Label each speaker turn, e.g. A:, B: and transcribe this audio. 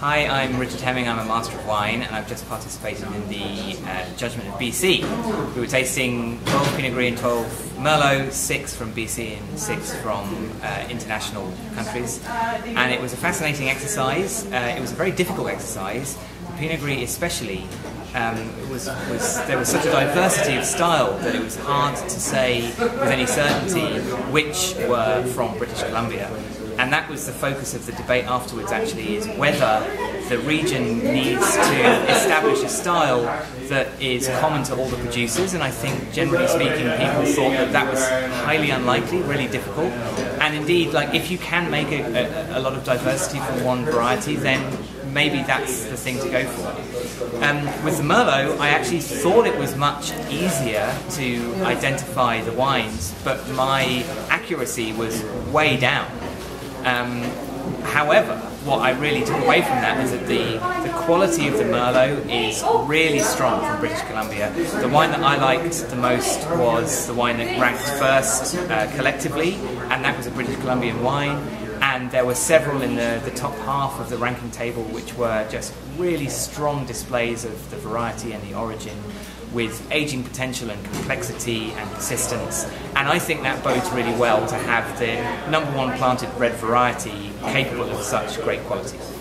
A: Hi, I'm Richard Hemming, I'm a Master of Wine, and I've just participated in the Judgment of BC. We were tasting 12 Pinot Gris and 12 Merlot, 6 from BC and 6 from international countries. And it was a fascinating exercise. It was a very difficult exercise. The Pinot Gris especially, there was such a diversity of style that it was hard to say with any certainty which were from British Columbia. And that was the focus of the debate afterwards, actually, is whether the region needs to establish a style that is common to all the producers. And I think, generally speaking, people thought that that was highly unlikely, really difficult. And indeed, like, if you can make a lot of diversity from one variety, then maybe that's the thing to go for. With the Merlot, I actually thought it was much easier to identify the wines, but my accuracy was way down. However, what I really took away from that is that the quality of the Merlot is really strong from British Columbia. The wine that I liked the most was the wine that ranked first collectively, and that was a British Columbian wine. And there were several in the top half of the ranking table which were just really strong displays of the variety and the origin, with aging potential and complexity and persistence. And I think that bodes really well to have the #1 planted red variety capable of such great qualities.